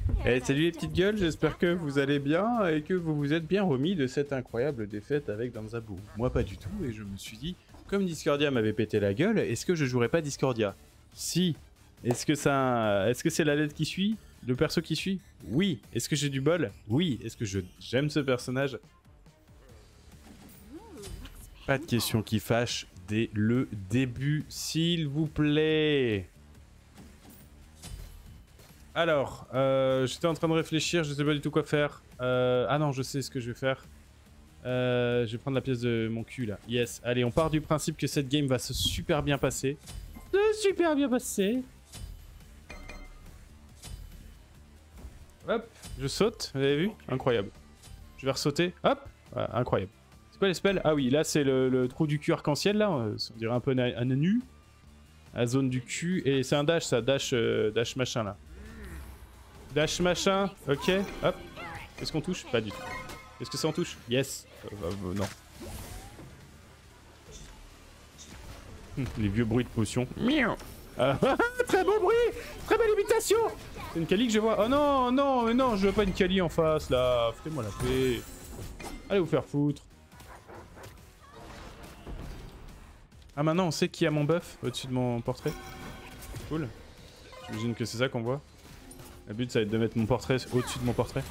Eh, salut les petites gueules, j'espère que vous allez bien et que vous vous êtes bien remis de cette incroyable défaite avec Danzabu. Moi pas du tout, et je me suis dit, comme Discordia m'avait pété la gueule, est-ce que je jouerais pas Discordia? Si. Est-ce que c'est la lettre qui suit? Le perso qui suit? Oui. Est-ce que j'ai du bol? Oui. Est-ce que j'aime ce personnage? Pas de questions qui fâchent dès le début, s'il vous plaît. Alors, j'étais en train de réfléchir, je sais pas du tout quoi faire. Ah non, je sais ce que je vais faire. Je vais prendre la pièce de mon cul là. Yes, allez, on part du principe que cette game va se super bien passer. Super bien passer. Hop, je saute, vous avez vu? Incroyable. Je vais ressauter, hop, voilà, incroyable. C'est quoi les spells? Ah oui, là c'est le trou du cul arc-en-ciel là, on dirait un peu un nu. La zone du cul, et c'est un dash ça, dash machin là. Dash machin, ok, hop. Est-ce qu'on touche? Pas du tout. Est-ce que ça en touche? Yes. Non. Les vieux bruits de potions. Miaou. Très beau bruit. Très belle imitation. C'est une Kali que je vois. Oh non, non, non, je veux pas une Kali en face là. Foutez-moi la paix. Allez vous faire foutre. Ah maintenant on sait qui a mon buff au-dessus de mon portrait. Cool. J'imagine que c'est ça qu'on voit. Le but ça va être de mettre mon portrait au-dessus de mon portrait.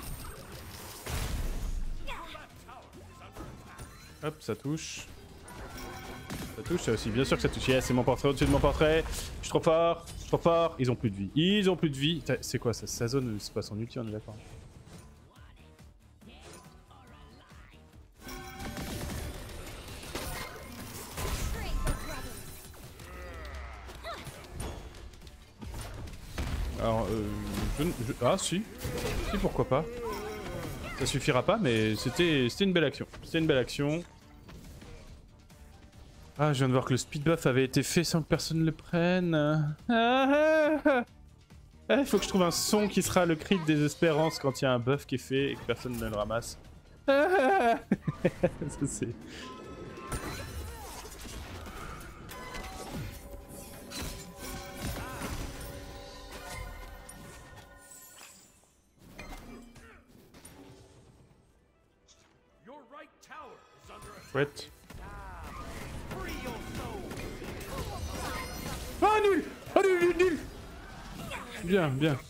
Hop, ça touche. Ça touche, ça aussi. Bien sûr que ça touche. Yes, c'est mon portrait au-dessus de mon portrait. Je suis trop fort. Je suis trop fort. Ils ont plus de vie. Ils ont plus de vie. C'est quoi ça? Sa zone, c'est pas son ulti, on est d'accord. Alors, ah, si. Si, pourquoi pas. Ça suffira pas, mais c'était une belle action. C'était une belle action. Ah, je viens de voir que le speed buff avait été fait sans que personne le prenne. Il faut que je trouve un son qui sera le cri de désespérance quand il y a un buff qui est fait et que personne ne le ramasse. Ça c'est... Chouette. Ah nul! Ah nul, nul! Bien, bien.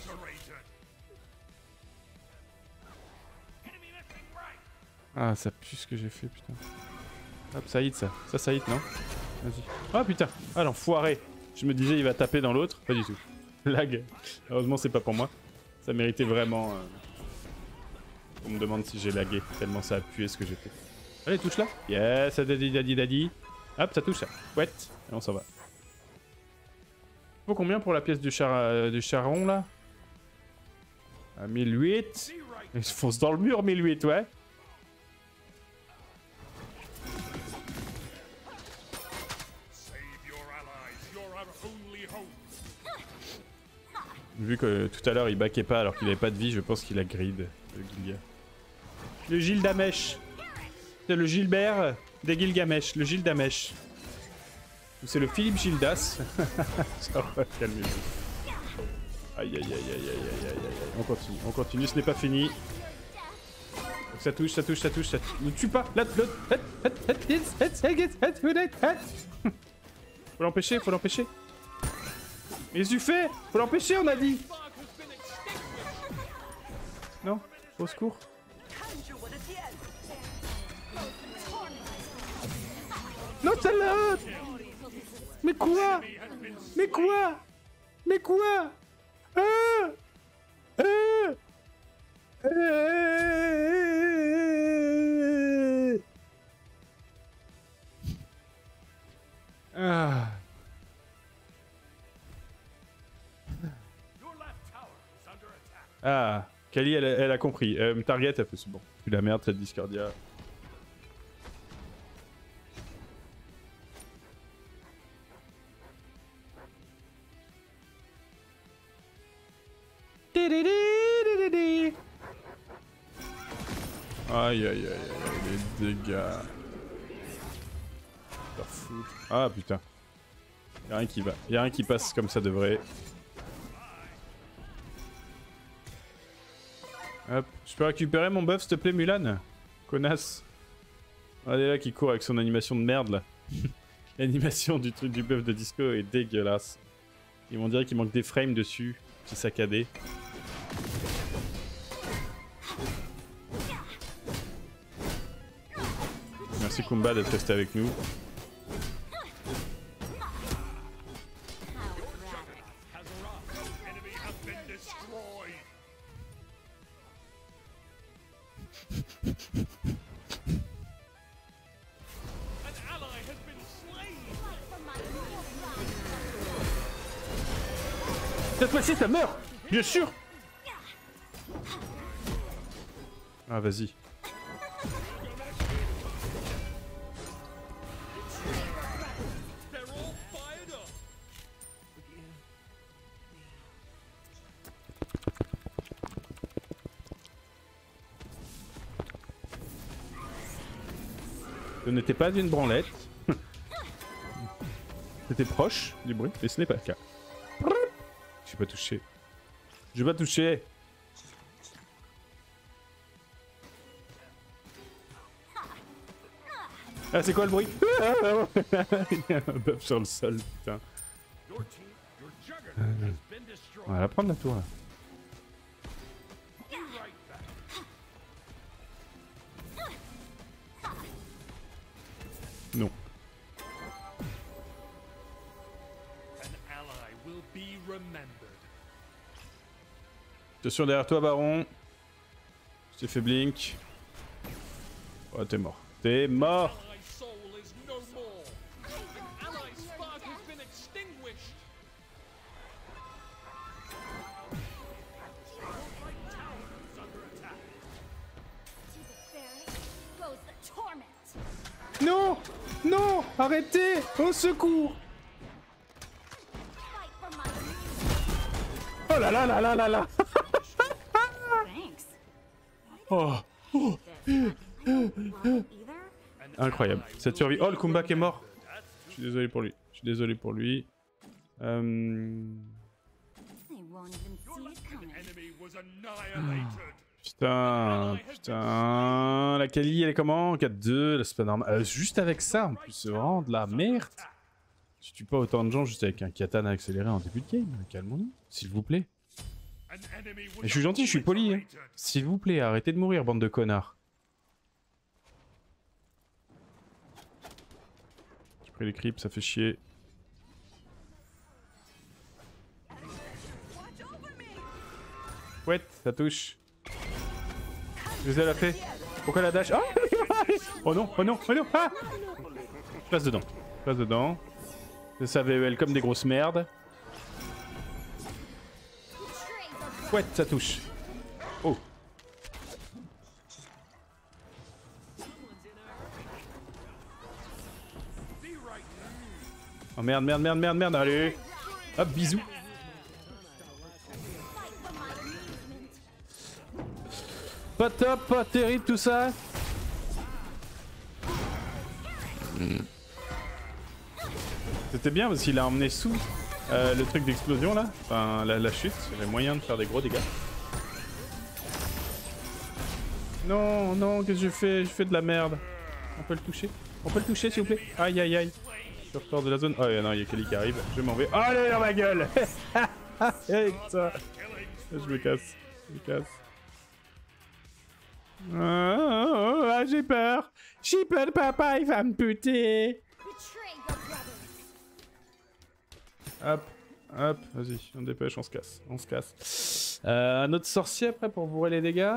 Ah, ça pue ce que j'ai fait, putain. Hop, ça hit ça. Ça hit, non? Vas-y. Ah putain! Ah l'enfoiré! Je me disais, il va taper dans l'autre. Pas du tout. Lag. Heureusement, c'est pas pour moi. Ça méritait vraiment... On me demande si j'ai lagué, tellement ça a pué ce que j'ai fait. Allez, touche là. Yes, daddy. Hop, ça touche ça. Ouais. Et on s'en va. Faut combien pour la pièce du charron là? À 1008. Il se fonce dans le mur, 1008, ouais. Vu que tout à l'heure il backait pas alors qu'il avait pas de vie, je pense qu'il a grid le Gilga. Le Gildamesh. C'est le Gilbert des Gilgamesh, le Gildamesh. Ou c'est le Philippe Gildas. Ça va, calmez-vous. Aïe aïe aïe aïe aïe aïe aïe aïe. On continue, ce n'est pas fini. Donc ça touche. Ne tue pas. Faut l'empêcher. Mais tu fais? Faut l'empêcher, on a dit. Non? Au secours. Non, celle-là! Mais quoi? Ah. Ah, Kali, elle a compris. Target, elle fait c'est bon. Puis la merde, cette Discordia. Aïe aïe aïe aïe, les dégâts. Ah putain. Y'a rien qui va. Y'a rien qui passe comme ça de vrai. Hop, je peux récupérer mon buff s'il te plaît Mulan? Connasse. Regardez là qui court avec son animation de merde là. L'animation du truc du buff de disco est dégueulasse. Ils vont dire qu'il manque des frames dessus. Petit saccadé. Merci Kumba d'être resté avec nous. Cette fois-ci ça meurt, bien sûr. Ah vas-y. Ce n'était pas une branlette. C'était proche du bruit, mais ce n'est pas le cas. Je vais pas toucher. Je vais pas toucher. Ah c'est quoi le bruit? Il y a un buff sur le sol, putain. On va la prendre la tour là. Non. Attention derrière toi Baron. Je t'ai fait blink. Oh t'es mort. T'es mort. Non! Non! Arrêtez! Au secours! Oh là là là là là là! Oh. Oh. Incroyable. Cette survie. Oh le Kumba qui est mort! Je suis désolé pour lui. Je suis désolé pour lui. Putain, putain, la Kali elle est comment? 4-2, là c'est pas normal. Juste avec ça en plus, c'est vraiment de la merde. Tu tues pas autant de gens juste avec un katana accéléré en début de game, calmons-nous, s'il vous plaît. Et je suis gentil, je suis poli, hein. S'il vous plaît, arrêtez de mourir, bande de connards. J'ai pris les creeps, ça fait chier. Ouais, ça touche. Je les ai la fait. Pourquoi la dash? Oh non, oh non, oh non, ah! Passe dedans, passe dedans. Ça VEL comme des grosses merdes. Ouais, ça touche. Oh. Oh merde, merde, merde, merde, merde, allez. Hop, bisous. Pas top, pas terrible tout ça. C'était bien parce qu'il a emmené sous le truc d'explosion là. Enfin la chute, j'avais moyen de faire des gros dégâts. Non, non, qu'est-ce que je fais? Je fais de la merde. On peut le toucher? On peut le toucher s'il vous plaît? Aïe aïe aïe. Je ressors de la zone. Oh non, il y a Kelly qui arrive. Je m'en vais. Oh, allez dans ma gueule. Avec ça. Je me casse. Je me casse. Ah, j'ai peur. J'ai peur, papa, il va me buter. Hop, hop, vas-y, on dépêche, on se casse. On se casse. Un autre sorcier après pour bourrer les dégâts.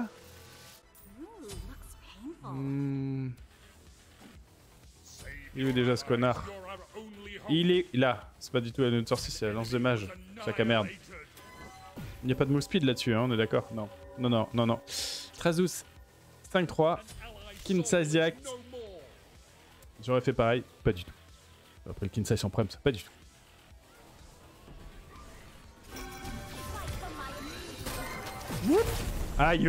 Il est où déjà ce connard? Il est là. C'est pas du tout un autre sorcier, c'est la lance de mage. Sac à merde. Il n'y a pas de move speed là-dessus, hein, on est d'accord? Non. Non, non, non, non. Trazus. 5-3, Kinsai Act. J'aurais fait pareil, pas du tout. Après le Kinsai sans prem, ça pas du tout. Aïe.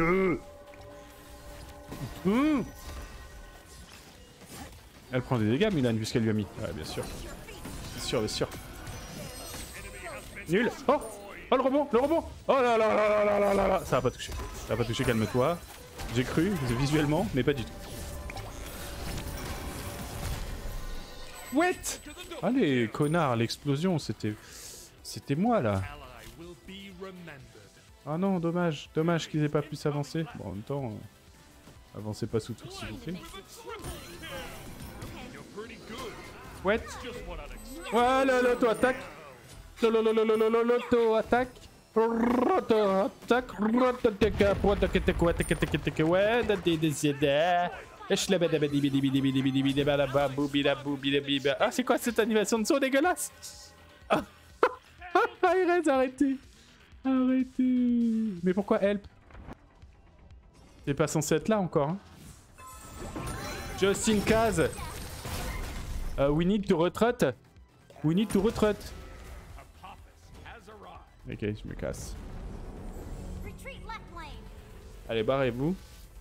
Elle prend des dégâts, Mulan, vu ce qu'elle lui a mis. Ouais, bien sûr. Bien sûr, bien sûr. Nul. Oh. Oh le rebond, le rebond. Oh là là là là là là là là. Ça va pas toucher. Ça va pas toucher, calme-toi. J'ai cru, visuellement, mais pas du tout. What? Allez, connard, l'explosion, c'était moi là. Ah non, dommage. Dommage qu'ils aient pas pu s'avancer. Bon, en même temps, avancez pas sous tout s'il vous plaît. What? Voilà, l'auto-attaque. L'auto-attaque. Auto-attaque. Ah, c'est quoi cette animation de saut dégueulasse? Arrêtez. Arrêtez. Mais pourquoi help? C'est pas censé être là encore. Hein. Justin Kaz. We need to retreat. We need to retreat. Ok, je me casse. Allez, barrez-vous.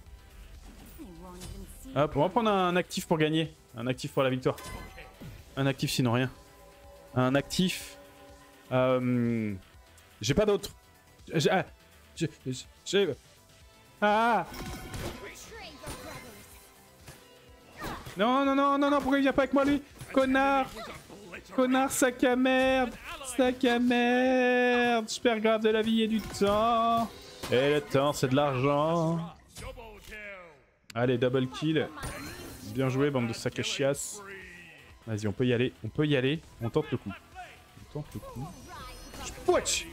Hop, on va prendre un actif pour gagner. Un actif pour la victoire. Un actif sinon rien. Un actif. J'ai pas d'autre. Ah. Non, non, non, non, non, pourquoi il vient pas avec moi lui? Connard! Connard, sac à merde! Sac à merde! Je perds grave de la vie et du temps! Et le temps, c'est de l'argent! Allez, double kill! Bien joué, bande de sac à chiasse! Vas-y, on peut y aller, on peut y aller, on tente le coup. On tente le coup. Watch!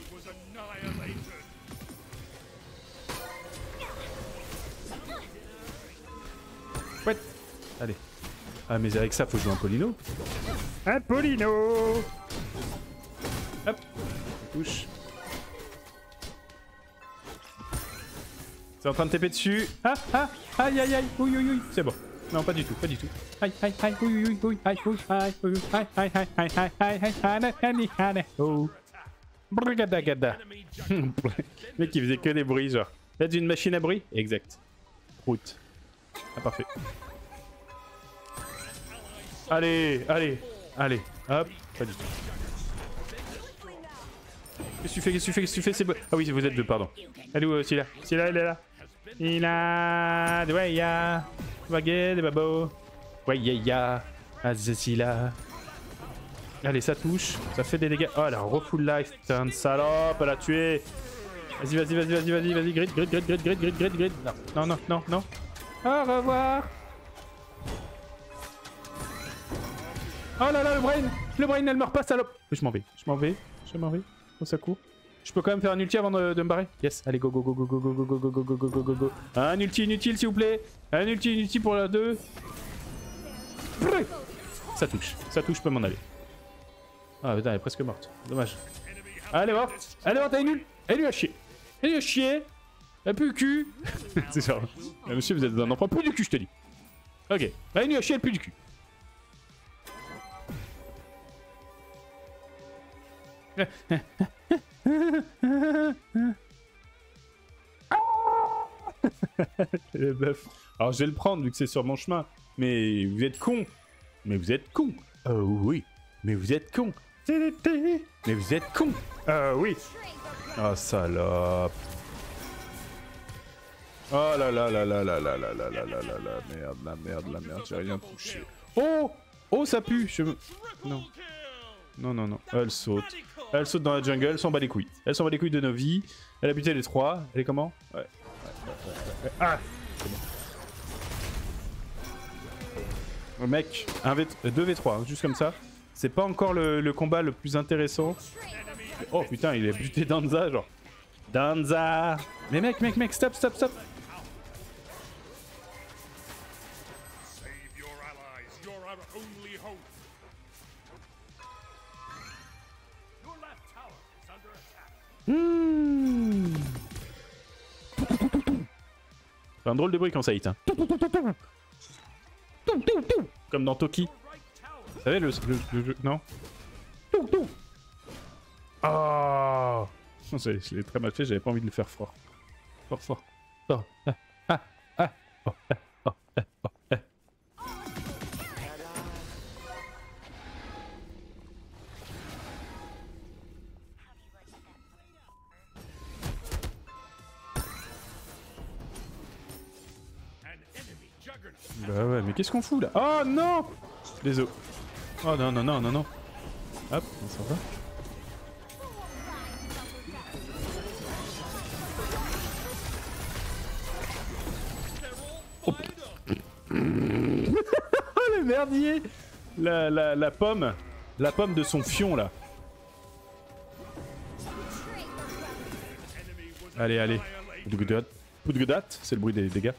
Ouais. Allez. Ah mais avec ça faut jouer un Polino. Un Polino. Hop. Touche. C'est en train de TP dessus. Ah ah. Aïe aïe aïe. Oui oui oui. C'est bon. Non pas du tout, pas du tout. Aïe aïe aïe. Oui oui oui. Aïe oui aïe oui aïe aïe aïe aïe aïe aïe aïe aïe aïe. Oh. Brigada gada. Le mec il faisait que des bruits genre. Faites une machine à bruit. Exact. Route. Ah parfait. Allez, allez, allez, hop, pas du tout. Qu'est-ce que tu fais, qu'est-ce que tu fais, qu'est-ce que tu fais, c'est beau. Ah oui, vous êtes deux, pardon. Elle est où, celui-là? Celui-là, il est là. Il a... Ouais, ya. Baguette, des babos. Ouais, ya. Ah, c'est là. Allez, ça touche, ça fait des dégâts. Oh, elle a refull life, putain de salope, elle a tué. Vas-y, vas-y, vas-y, vas-y, vas-y, vas-y, grid, grid, grid, grid, grid, grid, grid, grid. Non, non, non, non. Au revoir. Oh là là, le brain, elle meurt pas, salope. Je m'en vais, je m'en vais, je m'en vais. Oh, ça court. Je peux quand même faire un ulti avant de me barrer. Yes, allez, go, go, go, go, go, go, go, go, go, go, go, go, go, go. Un ulti inutile, s'il vous plaît. Un ulti inutile pour la 2. Ça touche, je peux m'en aller. Ah putain, elle est presque morte. Dommage. Ah, elle est morte, elle est nulle. Elle lui a chié. Elle lui a chié. Elle pue le cul. C'est genre. Monsieur, vous êtes un enfant. Plus du cul, je te dis. Ok. Elle lui a chié, elle pue du cul. Le bœuf. Alors je vais le prendre vu que c'est sur mon chemin. Mais vous êtes con. Mais vous êtes con. Oh oui. Mais vous êtes con. Mais vous êtes con. Oui. Oh salope. Oh là là là là là là là là là là là la merde, j'ai rien touché. Oh. Oh ça pue. Non. Non, non, non. Elle saute. Elle saute dans la jungle, elle s'en bat les couilles. Elle s'en bat les couilles de nos vies. Elle a buté les 3. Elle est comment? Ouais. Ah! C'est bon. Oh, mec, 2v3, hein, juste comme ça. C'est pas encore le combat le plus intéressant. Oh putain, il a buté Danza, genre. Danza! Mais mec, stop! C'est un drôle de bruit quand ça hit. Hein. Comme dans Toki. Vous savez le jeu. Non. Oh, je l'ai très mal fait, j'avais pas envie de le faire fort. Fort. Oh. Bah ouais, mais qu'est-ce qu'on fout là? Oh non! Désolé. Oh non, non, non, non, non. Hop, on s'en va. Oh. Le merdier! La pomme. La pomme de son fion là. Allez, allez. Poudgoudat, c'est le bruit des dégâts.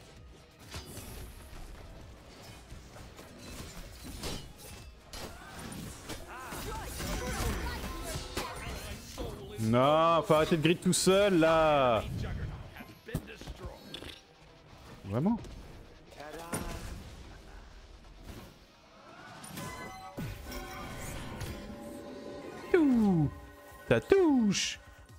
Non, faut arrêter de grid tout seul là. Vraiment? Ouh, ça touche.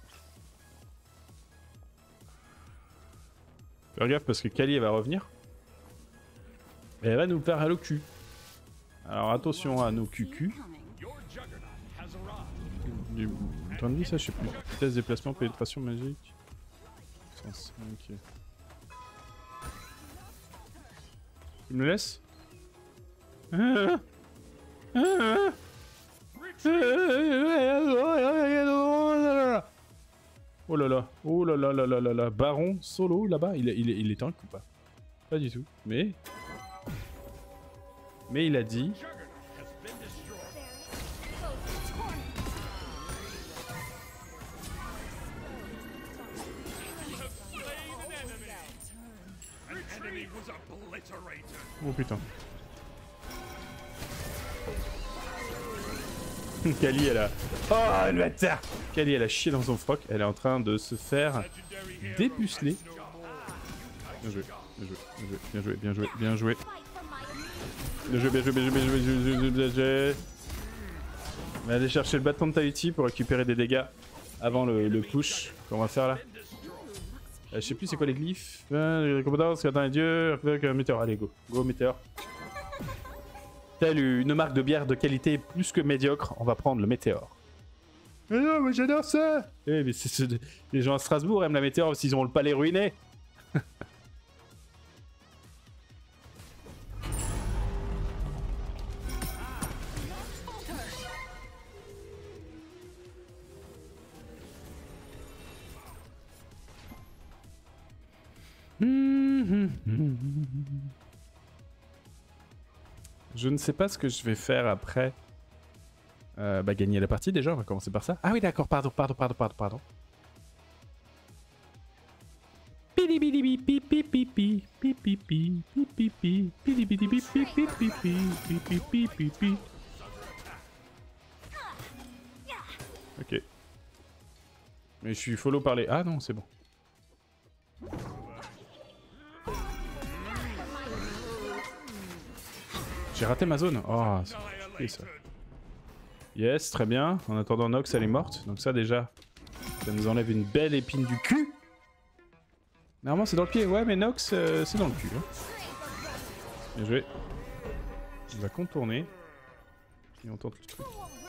Faire gaffe parce que Kali elle va revenir. Et elle va nous faire à l'eau cul. Alors attention à nos cucus. Du temps de vie, ça je sais plus. Vitesse, déplacement, pénétration magique. 105. Tu me le laisses? Oh là là, oh là là là là là là, Baron solo là-bas, il est tank ou pas? Pas du tout, mais il a dit. Oh putain. Kali elle a... Oh le bâtard! Kali elle a chié dans son froc, elle est en train de se faire dépuceler. Bien joué, bien joué, bien joué, bien joué, bien joué. Bien joué, bien joué, bien joué, bien joué, bien joué. On va aller chercher le bâton de Tahiti pour récupérer des dégâts avant le push qu'on va faire là. Je sais plus c'est quoi les glyphes. Les compétences, qu'attend les dieux, météore. Allez go, go météore. Telle une marque de bière de qualité plus que médiocre, on va prendre le météore. Mais non, mais j'adore ça! Eh, mais les gens à Strasbourg aiment la météore parce qu'ils ont le palais ruiné. Je ne sais pas ce que je vais faire après. Bah gagner la partie déjà, on va commencer par ça. Ah oui d'accord, pardon. Ok. Mais je suis follow par les... Ah non, c'est bon. J'ai raté ma zone. Oh, c'est ça. Yes, très bien. En attendant, Nox, elle est morte. Donc ça, déjà, ça nous enlève une belle épine du cul. Normalement, c'est dans le pied. Ouais, mais Nox, c'est dans le cul. Hein. Bien joué. On va contourner. Et on tente le truc.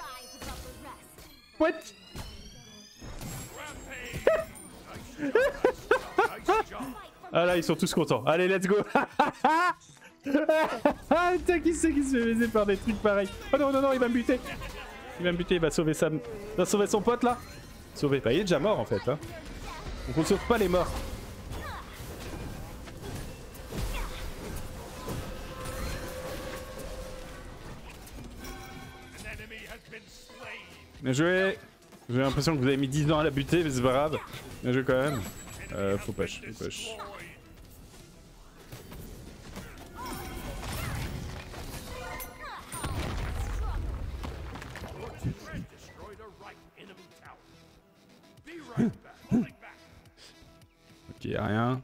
What? Ah là, ils sont tous contents. Allez, let's go. Putain, qui c'est qui se fait baiser par des trucs pareils? Oh non, non, non, il va me buter. Il va me buter, il va sauver son pote là. Sauver. Bah, il est déjà mort en fait. Hein. Donc on ne sauve pas les morts. Bien joué. J'ai l'impression que vous avez mis 10 ans à la buter, mais c'est pas grave. Bien joué quand même. Faut push, faut push. Ok, rien.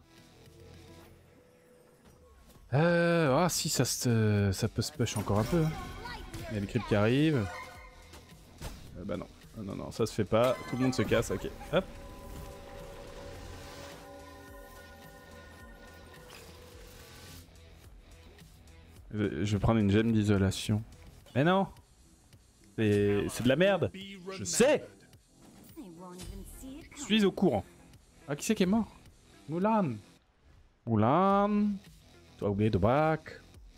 Ah si, ça peut se push encore un peu. Hein. Il y a le creep qui arrive. Bah non. Non, non, ça se fait pas. Tout le monde se casse, ok. Hop. Je vais prendre une gemme d'isolation. Mais non! C'est de la merde! Je sais! Je suis au courant. Ah, qui c'est qui est mort? Mulan! Mulan! Tu as oublié de back.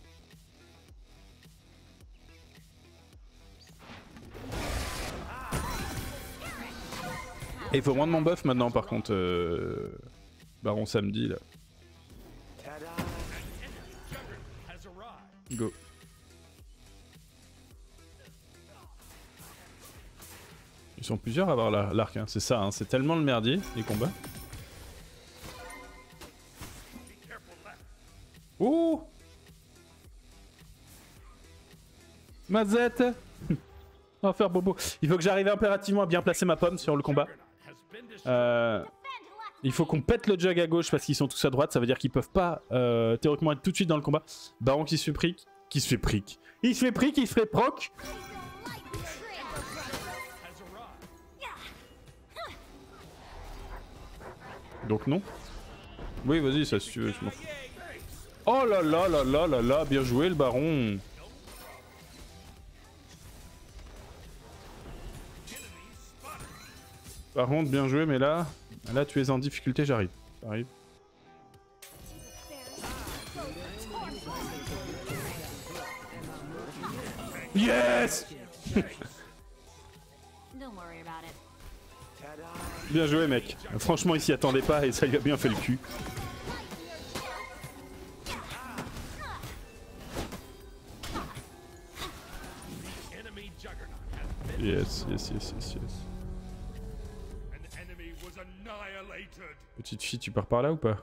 Et il faut moins de mon buff maintenant par contre. Baron samedi là. Go. Ils sont plusieurs à avoir l'arc, hein. C'est ça, hein. C'est tellement le merdier les combats. Oh Mazette. On va faire bobo. Il faut que j'arrive impérativement à bien placer ma pomme sur le combat. Il faut qu'on pète le jug à gauche parce qu'ils sont tous à droite. Ça veut dire qu'ils peuvent pas théoriquement être tout de suite dans le combat. Baron qui se fait prick. Qui se fait prick. Il se fait prick, il se fait proc. Donc non. Oui, vas-y, ça si tu veux, je m'en fous. Oh là là là là là là, bien joué le baron. Par contre, bien joué, mais là tu es en difficulté, j'arrive. J'arrive. Yes. Bien joué, mec. Franchement, il s'y attendait pas et ça lui a bien fait le cul. Yes, yes, yes, yes, yes. Petite fille, tu pars par là ou pas?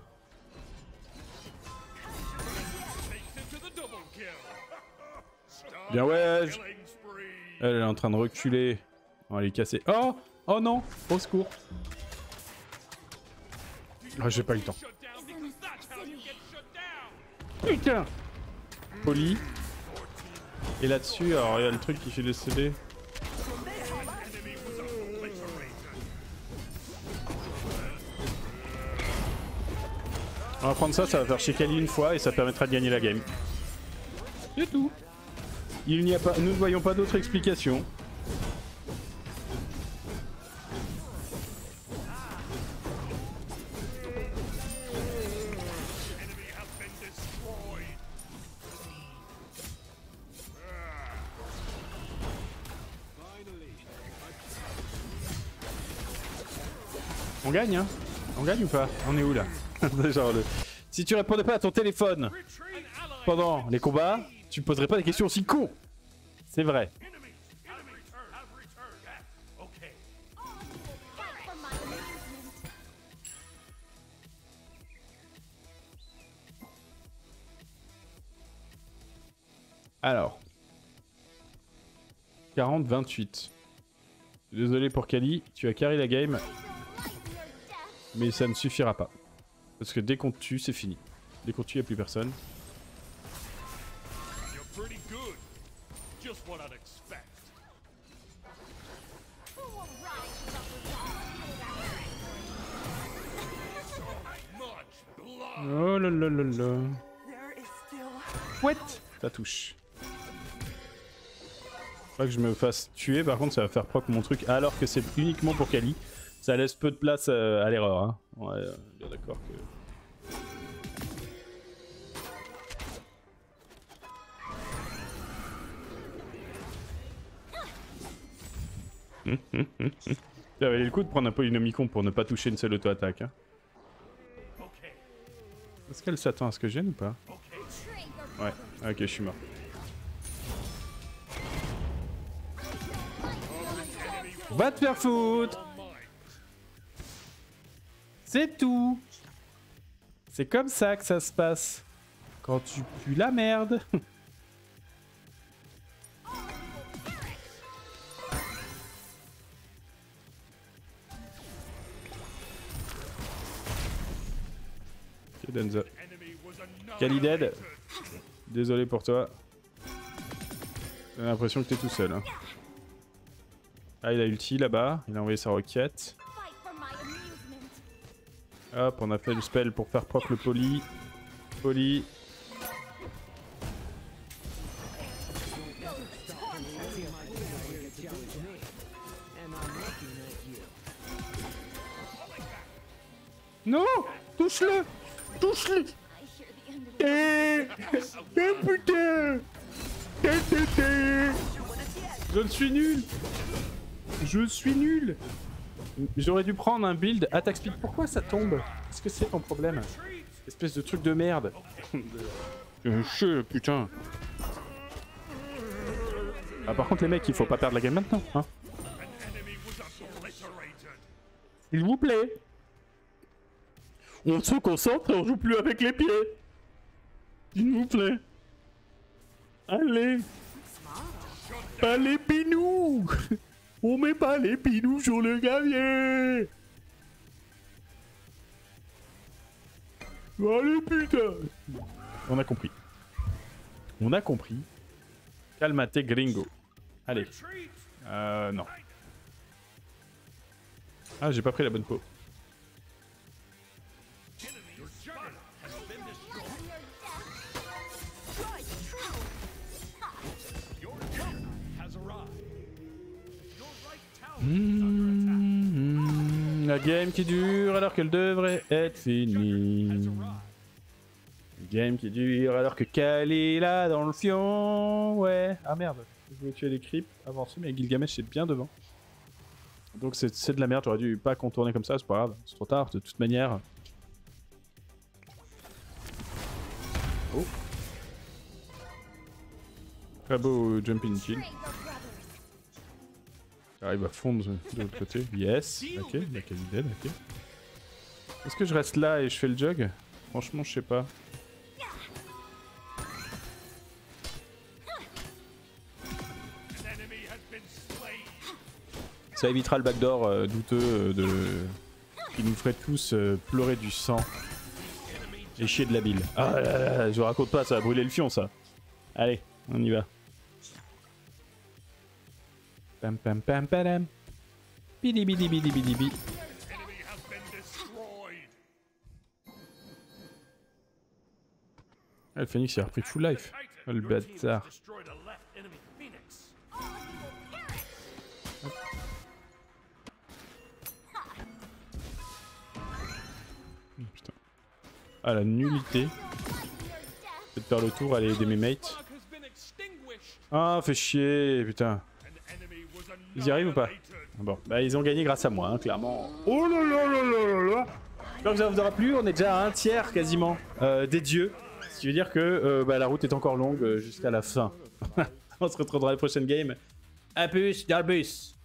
Bien ouais. Elle est en train de reculer. On va les casser. Oh! Oh non! Au secours! Ah, j'ai pas eu le temps. Putain! Poli. Et là-dessus, alors il y a le truc qui fait le CD. On va prendre ça, ça va faire chez Kali une fois et ça permettra de gagner la game. C'est tout. Il n'y a pas, nous ne voyons pas d'autre explication. On gagne, hein? On gagne ou pas? On est où là? Genre si tu répondais pas à ton téléphone pendant les combats, tu poserais pas des questions aussi cons. C'est vrai. Alors. 40-28. Désolé pour Kali, tu as carré la game. Mais ça ne suffira pas. Parce que dès qu'on te tue, c'est fini. Dès qu'on te tue, il n'y a plus personne. Oh là là là là. What? Ça touche. Pas que je me fasse tuer, par contre ça va faire proc mon truc alors que c'est uniquement pour Kali. Ça laisse peu de place à l'erreur. Hein. Ouais, bien d'accord que... Ça valait le coup de prendre un Polynomicon pour ne pas toucher une seule auto-attaque. Hein. Est-ce qu'elle s'attend à ce que je vienne ou pas? Ouais, ok, je suis mort. Va te faire foutre! C'est tout! C'est comme ça que ça se passe. Quand tu pues la merde. Ok, Denza. Kali dead. Désolé pour toi. J'ai l'impression que t'es tout seul. Hein. Ah, il a ulti là-bas. Il a envoyé sa roquette. Hop, on a fait le spell pour faire proc le poly. Poly. Non! Touche-le! Touche-le! Putain! Je suis nul! Je suis nul! J'aurais dû prendre un build attack speed. Pourquoi ça tombe? Qu'est-ce que c'est ton problème? Espèce de truc de merde. Chier, putain. Ah, par contre les mecs, il faut pas perdre la game maintenant, hein. S'il vous plaît. On se concentre et on joue plus avec les pieds. S'il vous plaît. Allez. Pas les pinous. On met pas les pinous sur le gavier. Allez putain. On a compris. On a compris. Calmate gringo. Allez. Non. Ah, j'ai pas pris la bonne peau. La game qui dure alors qu'elle devrait être finie. Game qui dure alors que Kali est là dans le fion. Ouais. Ah merde. Je voulais tuer les creeps avancer, mais Gilgamesh est bien devant. Donc c'est de la merde, j'aurais dû pas contourner comme ça, c'est pas grave. C'est trop tard, de toute manière. Oh. Très beau jumping kill. J'arrive à fondre de l'autre côté. Yes. Ok, la Kali dead, ok. Est-ce que je reste là et je fais le jug? Franchement, je sais pas. Ça évitera le backdoor douteux qui nous ferait tous pleurer du sang et chier de la bile. Ah là là, je vous raconte pas, ça va brûler le fion ça. Allez, on y va. Pam pam pam padam. Bidi bidi bidi bidi bidi. Ah, le Phoenix il a repris full life. Oh, le bâtard. Putain. Ah la nullité. Je vais faire le tour, aller aider mes mates. Ah fait chier, putain. Ils y arrivent ou pas? Bon, bah ils ont gagné grâce à moi, hein, clairement. Oh là là là là là là. J'espère que ça vous aura plu, on est déjà à un tiers quasiment des dieux. Ce qui veut dire que bah, la route est encore longue jusqu'à la fin. On se retrouve dans la prochaine game. A plus dans le bus.